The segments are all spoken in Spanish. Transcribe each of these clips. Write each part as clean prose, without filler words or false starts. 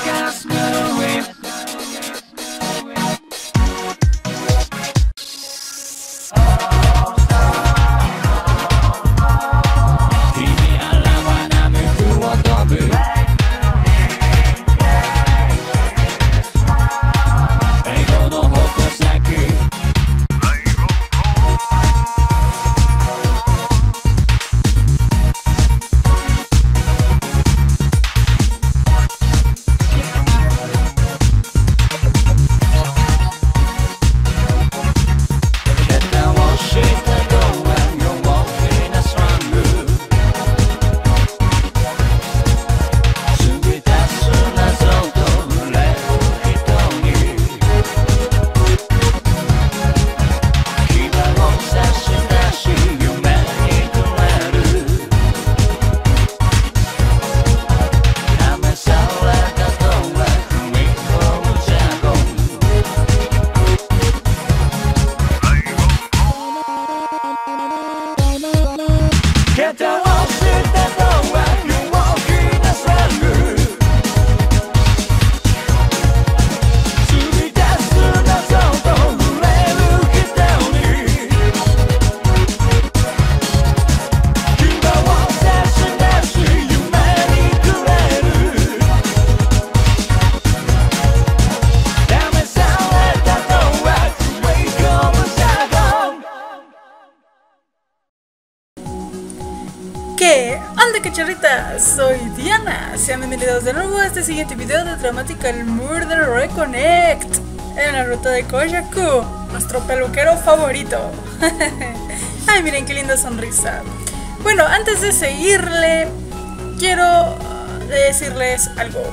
Hola cachorritas, soy Diana. Sean bienvenidos de nuevo a este siguiente video de Dramatical Murder Reconnect en la ruta de Koyaku, nuestro peluquero favorito. Ay, miren qué linda sonrisa. Bueno, antes de seguirle, quiero decirles algo.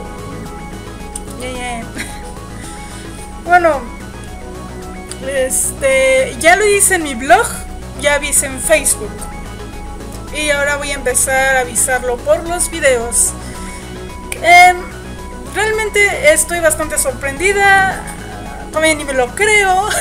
Bueno, ya lo hice en mi blog, ya avisé en Facebook. Y ahora voy a empezar a avisarlo por los videos. Realmente estoy bastante sorprendida. Todavía ni me lo creo.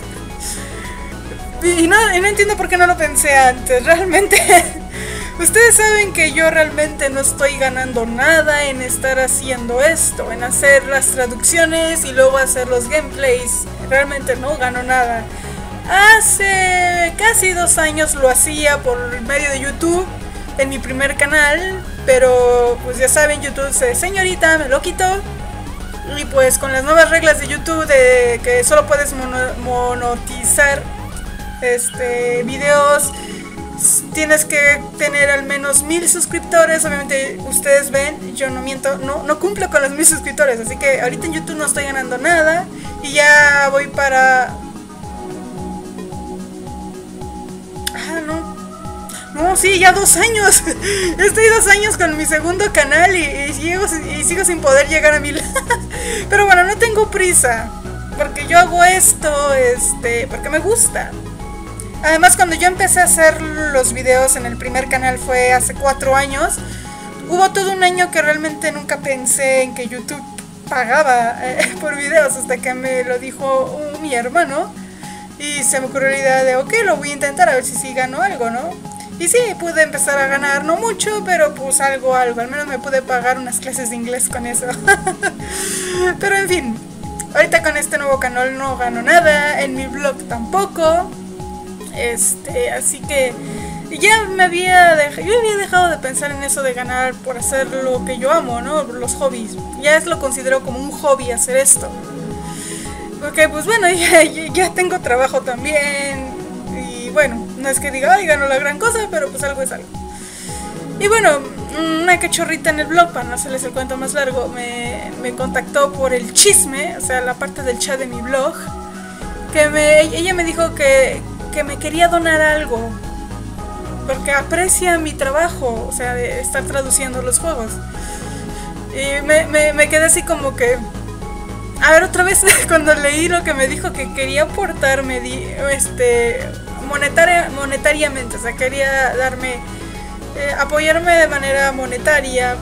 y no entiendo por qué no lo pensé antes. Realmente ustedes saben que yo realmente no estoy ganando nada en estar haciendo esto, en hacer las traducciones y luego hacer los gameplays. Realmente no gano nada. Hace casi 2 años lo hacía por medio de YouTube en mi primer canal, pero pues ya saben, YouTube señorita me lo quitó. Y pues con las nuevas reglas de YouTube de que solo puedes monetizar videos, tienes que tener al menos 1000 suscriptores. Obviamente ustedes ven, yo no miento, no cumplo con los 1000 suscriptores, así que ahorita en YouTube no estoy ganando nada. Y ya voy para... No, sí, ya 2 años. Estoy 2 años con mi segundo canal y sigo sin poder llegar a 1000. Pero bueno, no tengo prisa, porque yo hago esto porque me gusta. Además, cuando yo empecé a hacer los videos en el primer canal fue hace 4 años. Hubo todo un año que realmente nunca pensé en que YouTube pagaba por videos, hasta que me lo dijo mi hermano. Y se me ocurrió la idea de, ok, lo voy a intentar a ver si sí gano algo, ¿no? Y sí, pude empezar a ganar, no mucho, pero pues algo, al menos me pude pagar unas clases de inglés con eso. Pero en fin, ahorita con este nuevo canal no gano nada, en mi blog tampoco. Así que ya yo había dejado de pensar en eso de ganar por hacer lo que yo amo, ¿no? Los hobbies. Ya lo considero como un hobby hacer esto. Porque pues bueno, ya tengo trabajo también. Y bueno, no es que diga, ay, gano la gran cosa, pero pues algo es algo. Y bueno, una cachorrita en el blog, para no hacerles el cuento más largo, me contactó por el chisme, o sea, la parte del chat de mi blog, ella me dijo que me quería donar algo, porque aprecia mi trabajo, o sea, de estar traduciendo los juegos. Y me quedé así como que... A ver, otra vez, cuando leí lo que me dijo que quería aportarme monetariamente, o sea, quería darme, apoyarme de manera monetaria,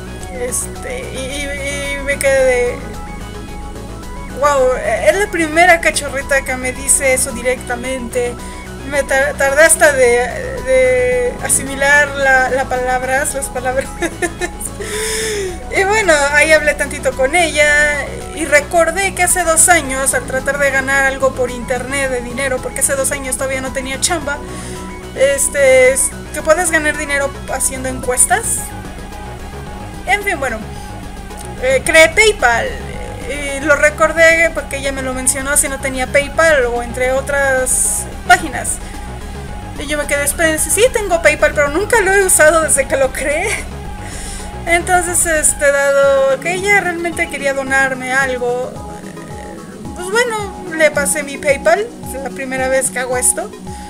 y me quedé de... Wow, es la primera cachorrita que me dice eso directamente. Me tardé hasta de asimilar las palabras. Y Y bueno, ahí hablé tantito con ella y recordé que hace 2 años, al tratar de ganar algo por internet de dinero, porque hace 2 años todavía no tenía chamba, que puedes ganar dinero haciendo encuestas. En fin, bueno, creé PayPal. Lo recordé porque ella me lo mencionó si no tenía PayPal o entre otras páginas. Y yo me quedé esperando, sí tengo PayPal, pero nunca lo he usado desde que lo creé. Entonces, dado que ella realmente quería donarme algo, pues bueno, le pasé mi PayPal. Es la primera vez que hago esto.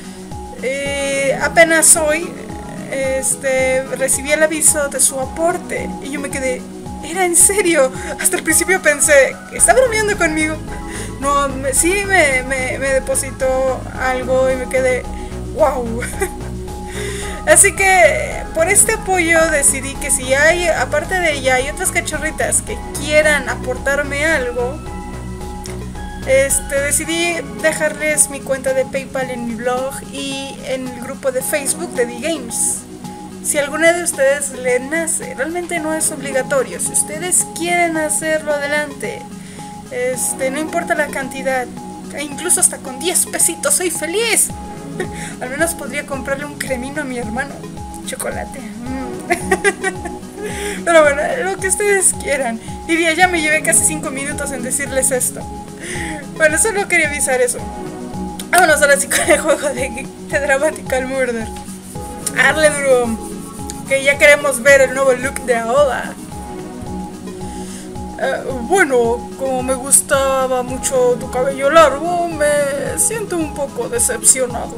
Apenas hoy recibí el aviso de su aporte y yo me quedé, ¿era en serio? Hasta el principio pensé, ¿está bromeando conmigo? No, sí me depositó algo y me quedé, wow. Así que por este apoyo decidí que si hay, aparte de ella, hay otras cachorritas que quieran aportarme algo, decidí dejarles mi cuenta de PayPal en mi blog y en el grupo de Facebook de The Games. Si alguna de ustedes le nace, realmente no es obligatorio. Si ustedes quieren hacerlo, adelante. No importa la cantidad, incluso hasta con 10 pesitos soy feliz. Al menos podría comprarle un cremino a mi hermano. Chocolate. Pero bueno, lo que ustedes quieran. Diría, ya me llevé casi 5 minutos en decirles esto. Bueno, solo quería avisar eso. Vámonos ahora sí con el juego de Dramatical Murder. Darle duro, que ya queremos ver el nuevo look de Aoba. Bueno, como me gustaba mucho tu cabello largo, me siento un poco decepcionado.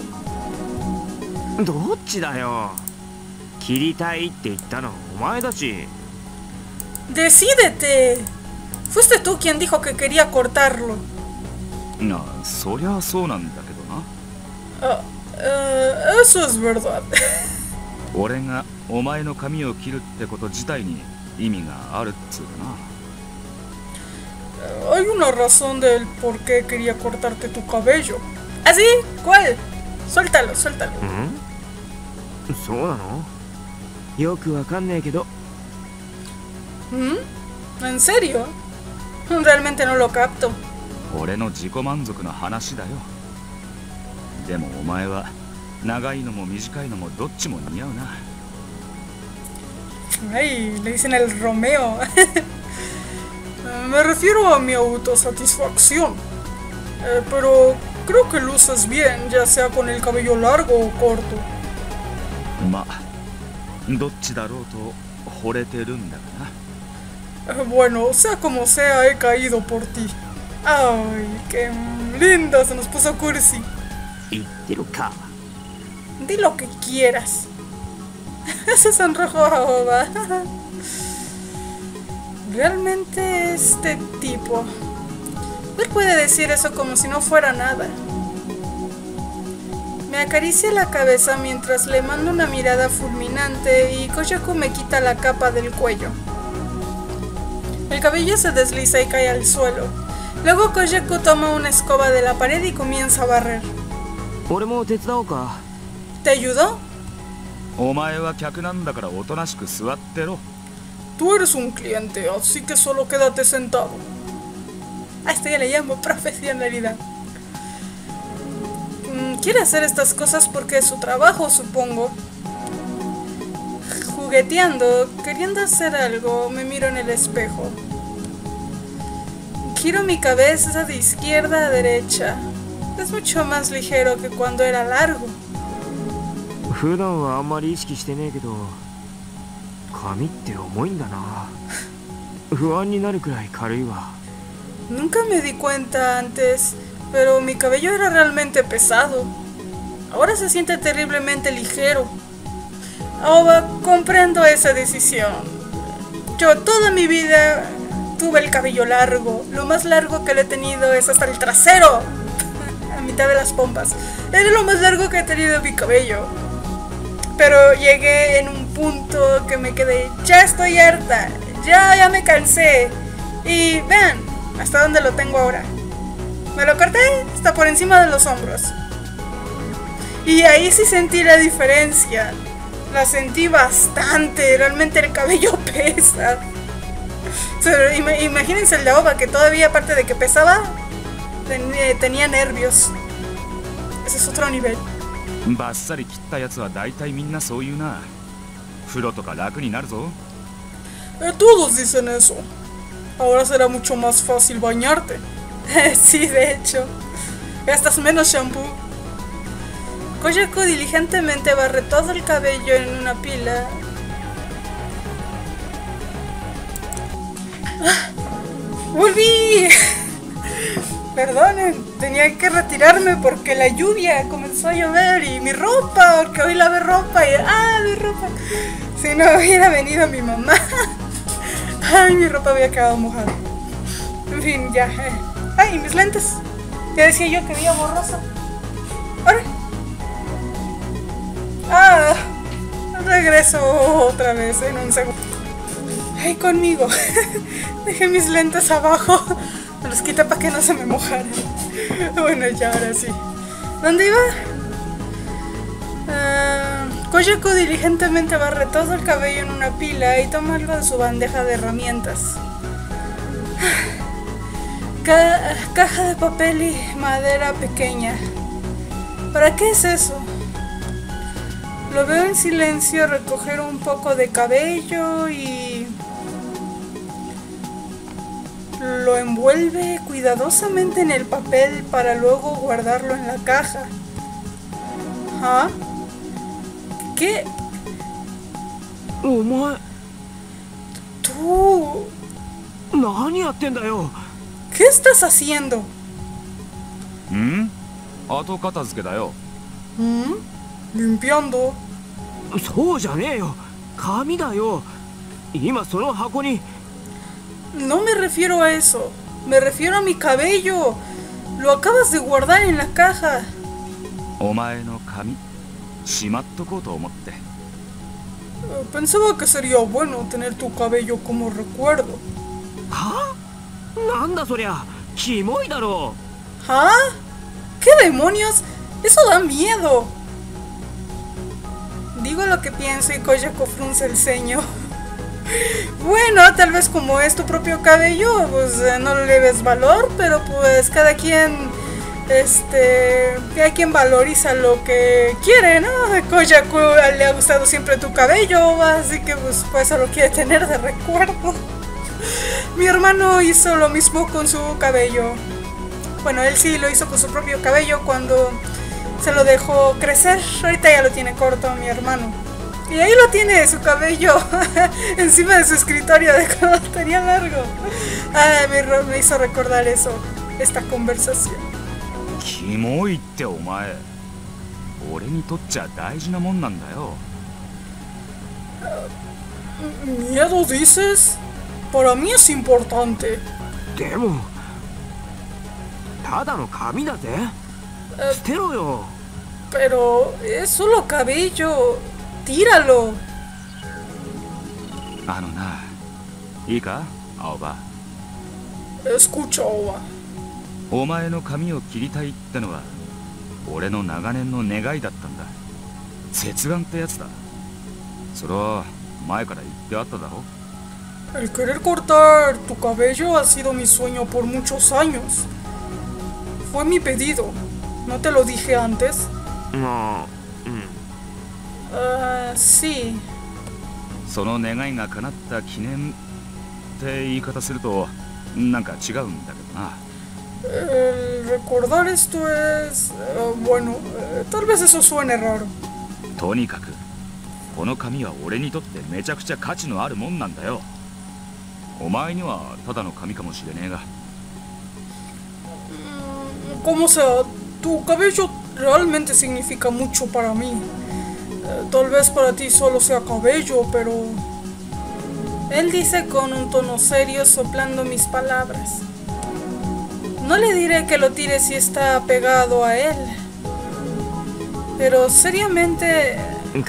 ¡Decídete! Fuiste tú quien dijo que quería cortarlo. Eso es verdad. Hay una razón del por qué quería cortarte tu cabello. ¿Ah, sí? ¿Cuál? Suéltalo, suéltalo. ¿En serio? Realmente no lo capto. Ay, le dicen el Romeo. Me refiero a mi autosatisfacción. Pero creo que luces bien, ya sea con el cabello largo o corto. Bueno, sea como sea, he caído por ti. Ay, qué lindo, se nos puso cursi. Di lo que quieras. Se sonrojó Aoba. Realmente este tipo, él puede decir eso como si no fuera nada. Me acaricia la cabeza mientras le mando una mirada fulminante y Kouyaku me quita la capa del cuello. El cabello se desliza y cae al suelo. Luego Kouyaku toma una escoba de la pared y comienza a barrer. ¿Te ayudó? Tú eres un cliente, así que solo quédate sentado. A esto ya le llamo profesionalidad. Quiere hacer estas cosas porque es su trabajo, supongo. Jugueteando, queriendo hacer algo, me miro en el espejo. Giro mi cabeza de izquierda a derecha. Es mucho más ligero que cuando era largo. Nunca me di cuenta antes, pero mi cabello era realmente pesado. Ahora se siente terriblemente ligero. Aoba, comprendo esa decisión. Yo toda mi vida tuve el cabello largo. Lo más largo que lo he tenido es hasta el trasero, a mitad de las pompas. Era lo más largo que he tenido mi cabello. Pero llegué en un punto que me quedé, ya estoy harta, ya me cansé. Y vean, hasta dónde lo tengo ahora. Me lo corté hasta por encima de los hombros. Y ahí sí sentí la diferencia. La sentí bastante, realmente el cabello pesa. Imagínense el de Aoba, que todavía aparte de que pesaba, tenía nervios. Ese es otro nivel. バッサリ切ったやつは大体みんなそう言うな。風呂とか楽になるぞ。 Todos dicen eso. Ahora será mucho más fácil bañarte. Sí, de hecho. Gastas menos shampoo. Kojako diligentemente barre todo el cabello en una pila. ¡Ah! ¡Volví! Perdonen, tenía que retirarme porque la lluvia comenzó a llover y mi ropa, porque hoy lavé ropa y... ¡Ah, mi ropa! Si no hubiera venido mi mamá, ¡ay, mi ropa había quedado mojada! En fin, ya. ¡Ay, mis lentes! Ya decía yo que veía borroso. ¡Ahora! ¡Ah! Regreso otra vez en un segundo. ¡Ay, conmigo! Dejé mis lentes abajo. Me los quité para que no se me mojaran. Bueno, ya, ahora sí. ¿Dónde iba? Kojako diligentemente barre todo el cabello en una pila y toma algo de su bandeja de herramientas. Caja de papel y madera pequeña. ¿Para qué es eso? Lo veo en silencio recoger un poco de cabello y... lo envuelve cuidadosamente en el papel para luego guardarlo en la caja. ¿Ah? ¿Qué? Tú... ¿Qué estás haciendo? Limpiando. No me refiero a eso. Me refiero a mi cabello. Lo acabas de guardar en la caja. Pensaba que sería bueno tener tu cabello como recuerdo. ¿Ah? ¿Qué demonios? Eso da miedo. Digo lo que pienso y Kojako frunce el ceño. Bueno, tal vez como es tu propio cabello, pues no le ves valor, pero pues cada quien valoriza lo que quiere, ¿no? A Kojako le ha gustado siempre tu cabello, así que pues eso lo quiere tener de recuerdo. Mi hermano hizo lo mismo con su cabello. Bueno, él sí lo hizo con su propio cabello cuando se lo dejó crecer. Ahorita ya lo tiene corto mi hermano. Y ahí lo tiene, su cabello encima de su escritorio de cuando tenía largo. Ay, me hizo recordar eso, esta conversación. ¿Miedo dices? Para mí es importante. Pero es solo cabello. Tíralo. Escucha, Aoba. El querer cortar tu cabello ha sido mi sueño por muchos años. Fue mi pedido. ¿No te lo dije antes? No. Sí. El recordar esto es... bueno, tal vez eso suene raro. Como sea, tu cabello realmente significa mucho para mí. Tal vez para ti solo sea cabello, pero... Él dice con un tono serio, soplando mis palabras. No le diré que lo tire si está pegado a él. Pero seriamente...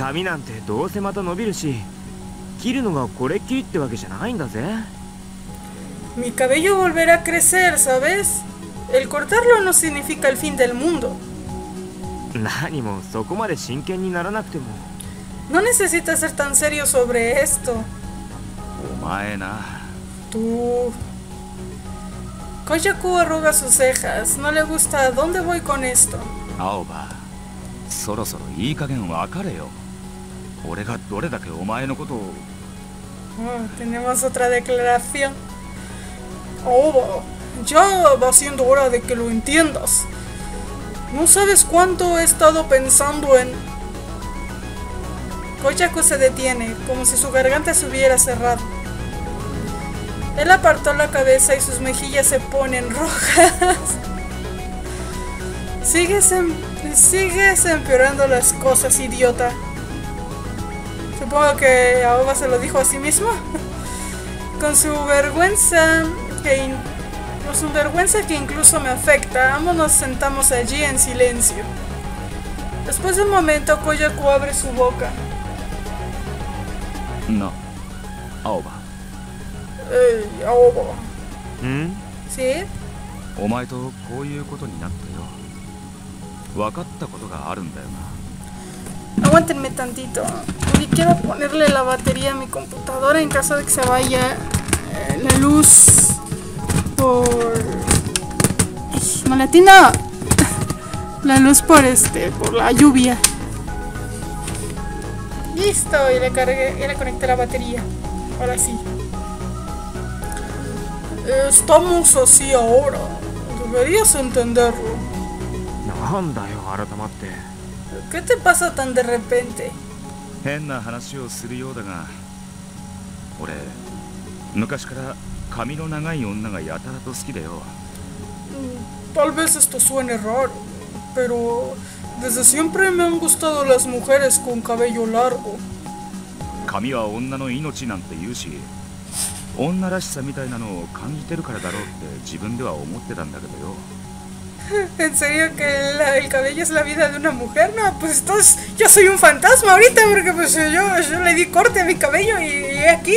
Mi cabello volverá a crecer, ¿sabes? El cortarlo no significa el fin del mundo. No necesitas ser tan serio sobre esto. Tú... Koyaku arruga sus cejas. No le gusta a dónde voy con esto. Aoba, そろそろいい加減別れよ。俺がどれだけお前のことを。 Tenemos otra declaración. Aoba, ya va siendo hora de que lo entiendas. No sabes cuánto he estado pensando en... Koyaku se detiene, como si su garganta se hubiera cerrado. Él apartó la cabeza y sus mejillas se ponen rojas. Sigues empeorando las cosas, idiota. Supongo que Aoba se lo dijo a sí mismo. Con su vergüenza que incluso me afecta, ambos nos sentamos allí en silencio. Después de un momento, Koyaku abre su boca. No, Aoba. Aoba. ¿Sí? お前とこういうことになったよ。分かったことがあるんだよな。 Aguántenme tantito. Y quiero ponerle la batería a mi computadora en caso de que se vaya la luz por... ¡Malatina! La luz por la lluvia. Listo, y le cargué, y le conecté la batería. Ahora sí. Estamos así ahora. Deberías entenderlo. ¿Qué te pasa tan de repente? 変な話をするようだが、俺昔から髪の長い女がやたらと好きだよ。 Tal vez esto suene raro, pero desde siempre me han gustado las mujeres con cabello largo. 髪は女の命なんて言うし、女らしさみたいなのを感じてるからだろうって自分では思ってたんだけどよ。 ¿En serio que el cabello es la vida de una mujer? No, pues entonces yo soy un fantasma ahorita porque pues yo le di corte a mi cabello y aquí.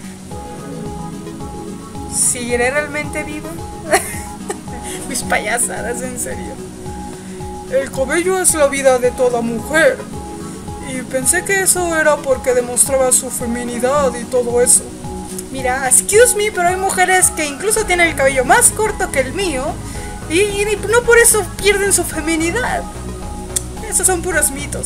¿Seguiré realmente vivo? Mis payasadas, en serio. El cabello es la vida de toda mujer. Y pensé que eso era porque demostraba su feminidad y todo eso. Mira, excuse me, pero hay mujeres que incluso tienen el cabello más corto que el mío. Y no por eso pierden su feminidad. Esos son puros mitos.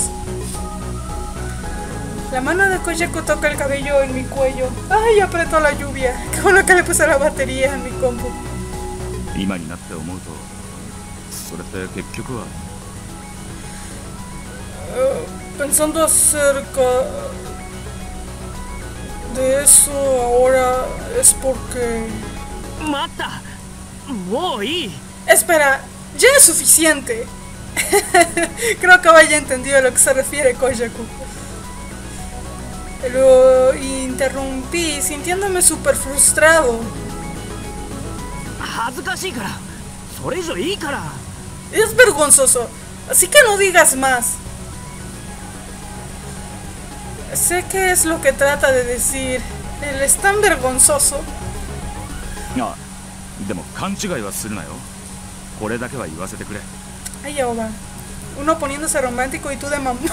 La mano de Koyaku toca el cabello en mi cuello. ¡Ay! Apretó la lluvia. Qué bueno que le puse la batería en mi compu. Pensando acerca de eso ahora es porque... ¡Mata! ¡Muy! Espera, ya es suficiente. Creo que haya entendido a lo que se refiere Koyaku. Lo interrumpí sintiéndome súper frustrado. Es vergonzoso, así que no digas más. Sé qué es lo que trata de decir. Él es tan vergonzoso. No, でも勘違いはするなよ。これだけは言わせてくれ。 Ay, Aoba. Uno poniéndose romántico y tú de mamá.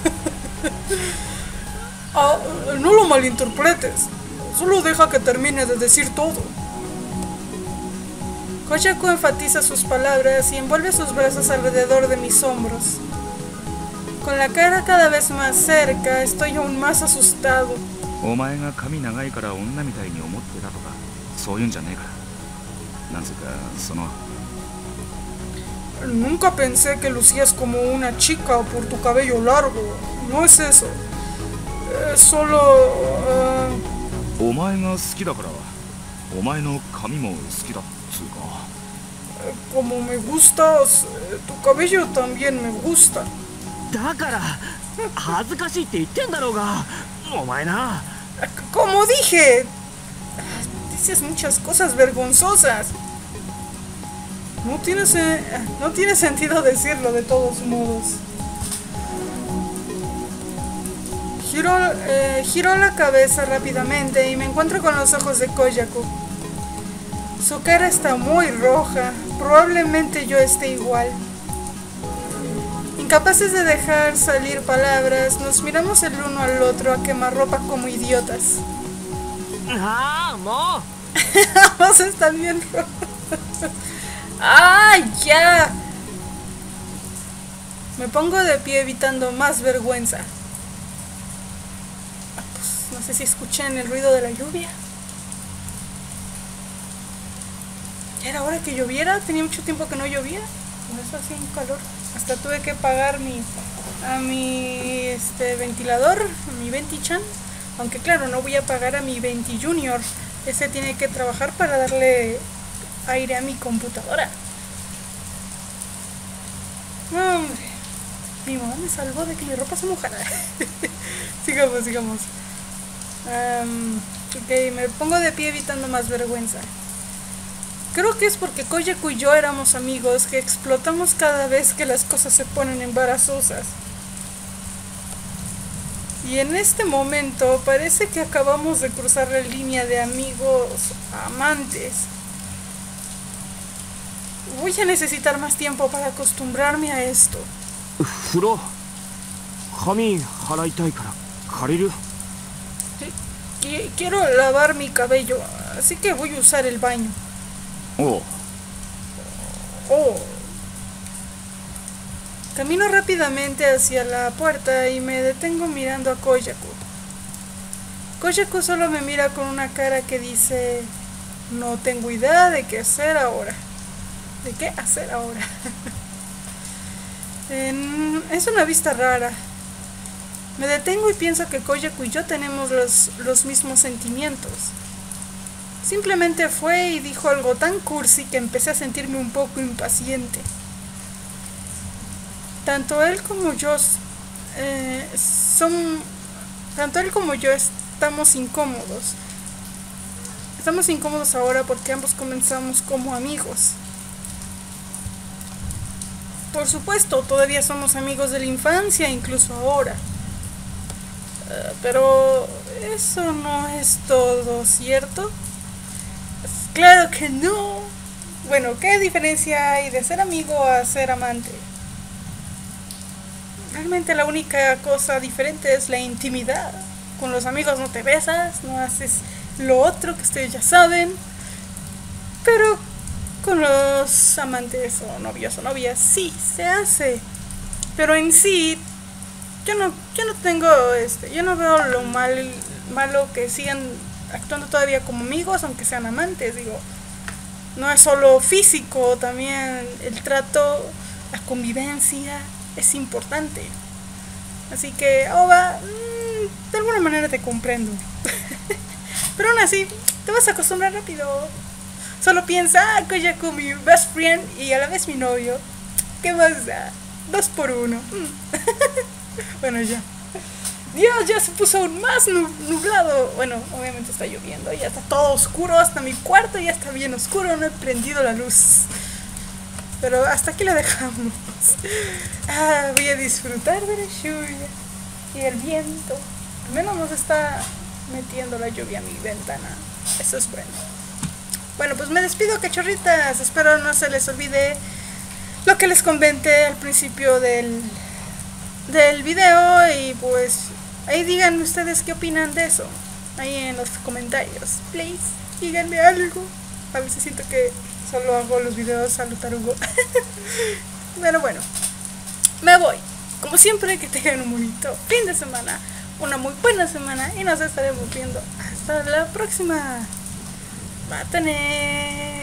No lo malinterpretes. Solo deja que termine de decir todo. Koyaku enfatiza sus palabras y envuelve sus brazos alrededor de mis hombros. Con la cara cada vez más cerca, estoy aún más asustado. お前が髪長いから女みたいに思ってたとか、そういうんじゃねえから。なんつうか、その。 Nunca pensé que lucías como una chica por tu cabello largo. No es eso. Es solo... お前が好きだから、お前の髪も好きだっつうか。 Como me gustas, tu cabello también me gusta. だから恥ずかしいって言ってんだろうが、お前な。 Como dije, dices muchas cosas vergonzosas. No tiene sentido decirlo de todos modos. Giro la cabeza rápidamente y me encuentro con los ojos de Koyaku. Su cara está muy roja. Probablemente yo esté igual. Incapaces de dejar salir palabras, nos miramos el uno al otro a quemarropa como idiotas. ¡Ah, mo! Vamos a estar viendo. ¡Ah, ya! Me pongo de pie evitando más vergüenza. Pues, no sé si escuchan el ruido de la lluvia. Ya era hora que lloviera. Tenía mucho tiempo que no llovía. Por eso hacía un calor. Hasta tuve que pagar a mi ventilador, a mi Ventichan. Aunque claro, no voy a pagar a mi Venti Junior. Ese tiene que trabajar para darle aire a mi computadora. Hombre, mi mamá me salvó de que mi ropa se mojara. sigamos. Ok, me pongo de pie evitando más vergüenza. Creo que es porque Koyaku y yo éramos amigos que explotamos cada vez que las cosas se ponen embarazosas. Y en este momento parece que acabamos de cruzar la línea de amigos a amantes. Voy a necesitar más tiempo para acostumbrarme a esto. Quiero lavar mi cabello, así que voy a usar el baño. Oh. Camino rápidamente hacia la puerta y me detengo mirando a Koyaku. Koyaku solo me mira con una cara que dice: no tengo idea de qué hacer ahora. ¿De qué hacer ahora? Es una vista rara. Me detengo y pienso que Koyaku y yo tenemos los mismos sentimientos. Simplemente fue y dijo algo tan cursi que empecé a sentirme un poco impaciente. Tanto él como yo estamos incómodos. Estamos incómodos ahora porque ambos comenzamos como amigos. Por supuesto, todavía somos amigos de la infancia, incluso ahora. Pero eso no es todo, ¿cierto? Claro que no. Bueno, ¿qué diferencia hay de ser amigo a ser amante? Realmente la única cosa diferente es la intimidad. Con los amigos no te besas, no haces lo otro que ustedes ya saben. Pero con los amantes o novios o novias sí se hace. Pero en sí, yo no veo lo malo que sigan actuando todavía como amigos, aunque sean amantes. Digo, no es solo físico, también el trato, la convivencia es importante. Así que, Oba, de alguna manera te comprendo. Pero aún así, te vas a acostumbrar rápido. Solo piensa, Koyaku, mi best friend y a la vez mi novio. ¿Qué más da? 2 por 1. Bueno, ya. Dios, ya se puso aún más nublado. Bueno, obviamente está lloviendo, ya está todo oscuro, hasta mi cuarto ya está bien oscuro, no he prendido la luz. Pero hasta aquí la dejamos. Voy a disfrutar de la lluvia y el viento. Al menos nos está metiendo la lluvia a mi ventana. Eso es bueno. Bueno, pues me despido, cachorritas. Espero no se les olvide lo que les comenté al principio del video. Y pues ahí díganme ustedes qué opinan de eso. Ahí en los comentarios. Please, díganme algo. A veces siento que solo hago los videos a lo tarugo. Pero bueno, me voy. Como siempre, que tengan un bonito fin de semana, una muy buena semana, y nos estaremos viendo hasta la próxima. Mátane.